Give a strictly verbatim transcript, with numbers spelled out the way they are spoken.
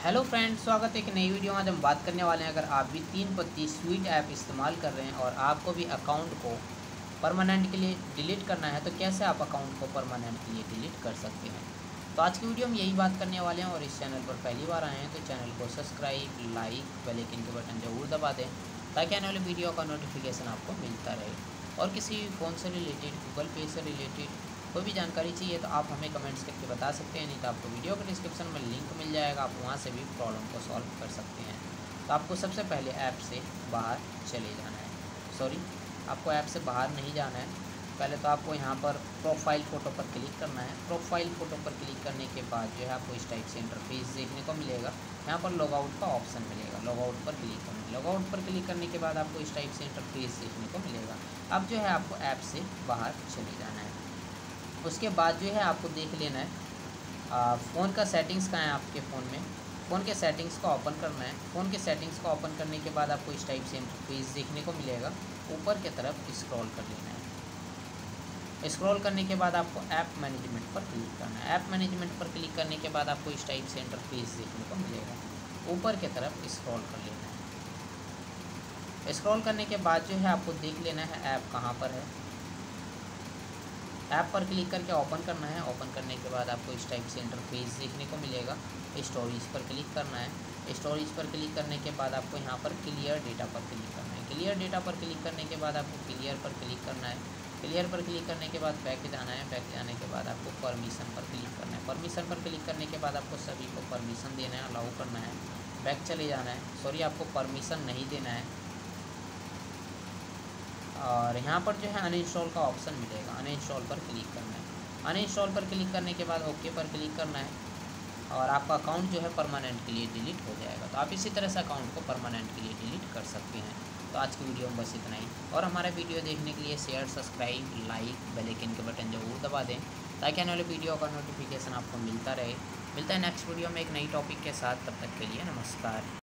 Hello friends, स्वागत है एक नई वीडियो में। आज हम बात करने वाले हैं, अगर आप भी तीन पत्ती स्वीट ऐप इस्तेमाल कर रहे हैं और आपको भी अकाउंट को परमानेंट के लिए डिलीट करना है तो कैसे आप अकाउंट को परमानेंट के लिए डिलीट कर सकते हैं। तो आज की वीडियो में यही बात करने वाले हैं। और इस चैनल पर पहली बार आए हैं तो चैनल को सब्सक्राइब, लाइक, बेल आइकन के बटन जरूर दबा दें ताकि आने वाले वीडियो का नोटिफिकेशन आपको मिलता रहे। और किसी भी फ़ोन से रिलेटेड, गूगल पे से रिलेटेड कोई भी जानकारी चाहिए तो आप हमें कमेंट्स करके बता सकते हैं, नहीं तो आपको वीडियो के डिस्क्रिप्शन में लिंक मिल जाएगा, आप वहां से भी प्रॉब्लम को सॉल्व कर सकते हैं। तो आपको सबसे पहले ऐप से बाहर चले जाना है। सॉरी, आपको ऐप से बाहर नहीं जाना है। पहले तो आपको यहाँ पर प्रोफाइल फ़ोटो पर क्लिक करना है। प्रोफाइल फ़ोटो पर क्लिक करने के बाद जो है आपको इस टाइप से इंटरफेस देखने को मिलेगा। यहाँ पर लॉग आउट का ऑप्शन मिलेगा, लॉग आउट पर क्लिक करना है। लॉग आउट पर क्लिक करने के बाद आपको इस टाइप से इंटरफेस देखने को मिलेगा। अब जो है आपको ऐप से बाहर चले जाना है। उसके बाद जो है आपको देख लेना है फ़ोन का सेटिंग्स कहाँ है आपके फ़ोन में। फ़ोन के सेटिंग्स को ओपन करना है। फ़ोन के सेटिंग्स को ओपन करने के बाद आपको इस टाइप से इंटरफेस देखने को मिलेगा। ऊपर की तरफ स्क्रॉल कर लेना है। स्क्रॉल करने के बाद आपको ऐप मैनेजमेंट पर क्लिक करना है। ऐप मैनेजमेंट पर क्लिक करने के बाद आपको इस टाइप से इंटरफेस देखने को मिलेगा। ऊपर की तरफ स्क्रॉल कर लेना है। स्क्रॉल करने के बाद जो है आपको देख लेना है ऐप कहाँ पर है। ऐप पर क्लिक करके ओपन करना है। ओपन करने के बाद आपको इस टाइप से इंटरफेस देखने को मिलेगा। स्टोरेज पर क्लिक करना है। स्टोरेज पर क्लिक करने के बाद आपको यहाँ पर क्लियर डेटा पर क्लिक करना है। क्लियर डेटा पर क्लिक करने के बाद आपको क्लियर पर क्लिक करना है। क्लियर पर क्लिक करने के बाद बैक जाना है। बैक जाने के बाद आपको परमिशन पर क्लिक करना है। परमिशन पर क्लिक करने के बाद आपको सभी को परमिशन देना है, अलाउ करना है। बैक चले जाना है। सॉरी, आपको परमिशन नहीं देना है। और यहाँ पर जो है अनइंस्टॉल का ऑप्शन मिलेगा, अनइंस्टॉल पर क्लिक करना है। अनइंस्टॉल पर क्लिक करने के बाद ओके पर क्लिक करना है और आपका अकाउंट जो है परमानेंट के लिए डिलीट हो जाएगा। तो आप इसी तरह से अकाउंट को परमानेंट के लिए डिलीट कर सकते हैं। तो आज की वीडियो में बस इतना ही। और हमारा वीडियो देखने के लिए share, subscribe, like, bell icon के बटन जरूर दबा दें ताकि आने वाले वीडियो का नोटिफिकेशन आपको मिलता रहे। मिलता है नेक्स्ट वीडियो में एक नई टॉपिक के साथ। तब तक के लिए नमस्कार।